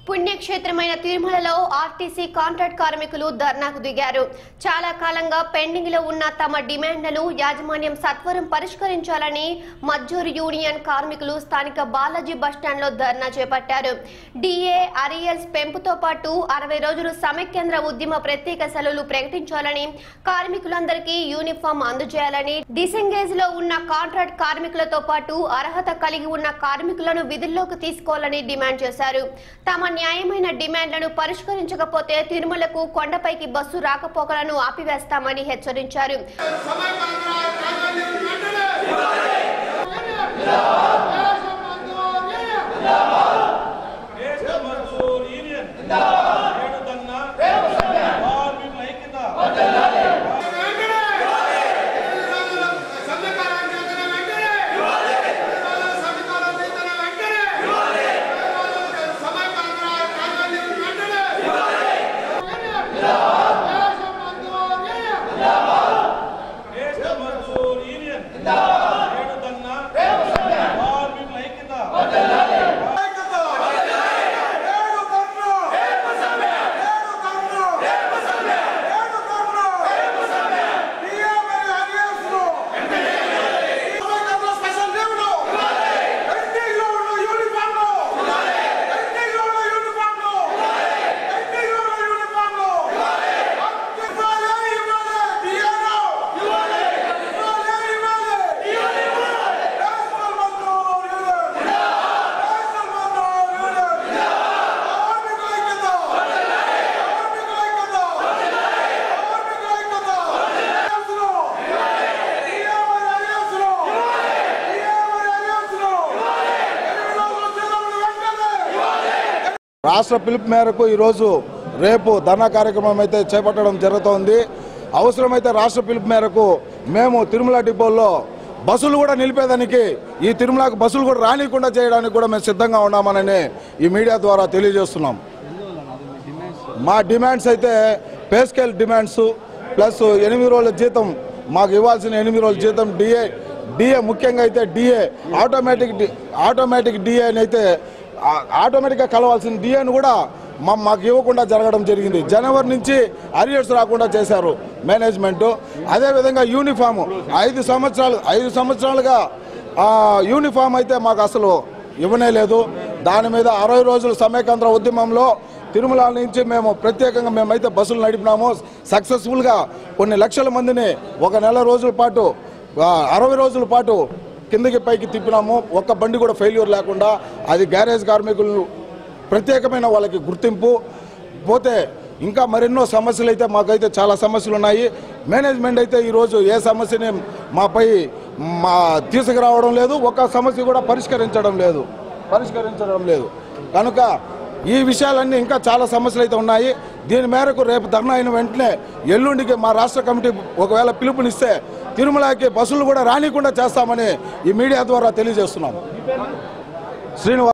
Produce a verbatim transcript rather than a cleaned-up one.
పుణ్యక్షేత్రమైన తిరుమలలో RTC contract కార్మికులు ధర్నాకు దిగారు. చాలా కాలంగా పెండింగ్ లో ఉన్న తమ డిమాండ్లను యాజమాన్యం సత్వరం పరిష్కరించాలని మజ్జూర్ యూనియన్ కార్మికులు స్థానిక బాలాజీ బస్టాండ్ లో ధర్నా చేపట్టారు. డిఏ అరియల్స్ పెంపుతో పాటు అరవై రోజులు సమైక్యాంధ్ర ఉద్యమ ప్రత్యేక సెలవులు ప్రకటించాలని, కార్మికులందరికీ యూనిఫామ్ అందజేయాలని, డిసెంగేజ్ లో ఉన్న కాంట్రాక్ట్ కార్మికులతో పాటు అర్హత కలిగి ఉన్న కార్మికులను విధుల్లోకి తీసుకోవాలని డిమాండ్ చేశారు. తమ న్యాయమైన డిమాండ్లను పరిష్కరించకపోతే తిరుమలకు కొండపైకి బస్సు రాకపోకలను ఆపివేస్తామని హెచ్చరించారు. రాష్ట్ర పిలుపు మేరకు ఈరోజు రేపు ధర్నా కార్యక్రమం అయితే చేపట్టడం జరుగుతోంది. అవసరమైతే రాష్ట్ర పిలుపు మేరకు మేము తిరుమల డిపోల్లో బస్సులు కూడా నిలిపేదానికి, ఈ తిరుమలకు బస్సులు కూడా రానికుండా చేయడానికి కూడా మేము సిద్ధంగా ఉన్నామని ఈ మీడియా ద్వారా తెలియజేస్తున్నాం. మా డిమాండ్స్ అయితే పే స్కేల్ డిమాండ్స్ ప్లస్ ఎనిమిది రోజుల జీతం, మాకు ఇవ్వాల్సిన ఎనిమిది రోజుల జీతం, డిఏ డిఏ ముఖ్యంగా అయితే డిఏ ఆటోమేటిక్ ఆటోమేటిక్ డిఏని అయితే ఆటోమేటిక్గా కలవాల్సిన డిఏను కూడా మా మాకు ఇవ్వకుండా జరగడం జరిగింది. జనవరి నుంచి అరియర్స్ రాకుండా చేశారు మేనేజ్మెంట్. అదేవిధంగా యూనిఫాము ఐదు సంవత్సరాలు ఐదు సంవత్సరాలుగా యూనిఫామ్ అయితే మాకు అసలు ఇవ్వనే లేదు. దాని మీద అరవై రోజులు సమైక్యాంధ్ర ఉద్యమంలో తిరుమల నుంచి మేము ప్రత్యేకంగా మేమైతే బస్సులు నడిపినాము. సక్సెస్ఫుల్గా కొన్ని లక్షల మందిని ఒక నెల రోజుల పాటు అరవై రోజుల పాటు కిందకి పైకి తిప్పినాము. ఒక్క బండి కూడా ఫెయిల్యూర్ లేకుండా. అది గ్యారేజ్ కార్మికులు ప్రత్యేకమైన వాళ్ళకి గుర్తింపు. పోతే ఇంకా మరెన్నో సమస్యలు అయితే మాకైతే చాలా సమస్యలు ఉన్నాయి. మేనేజ్మెంట్ అయితే ఈరోజు ఏ సమస్యని మాపై మా తీసుకురావడం లేదు, ఒక్క సమస్య కూడా పరిష్కరించడం లేదు పరిష్కరించడం లేదు కనుక ఈ విషయాలన్నీ ఇంకా చాలా సమస్యలు అయితే ఉన్నాయి. దీని మేరకు రేపు ధర్నా అయిన వెంటనే ఎల్లుండికి మా రాష్ట్ర కమిటీ ఒకవేళ పిలుపునిస్తే తిరుమలకి బస్సులు కూడా రానికుండా చేస్తామని ఈ మీడియా ద్వారా తెలియజేస్తున్నాం. శ్రీనివాస్.